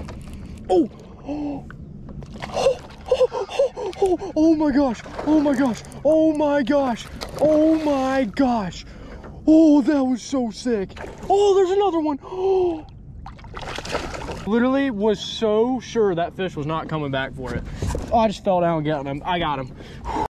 Oh, oh, oh, oh, oh, oh my gosh, oh my gosh, oh my gosh, oh my gosh. Oh, that was so sick. Oh, there's another one. Oh. Literally was so sure that fish was not coming back for it. Oh, I just fell down getting him. I got him.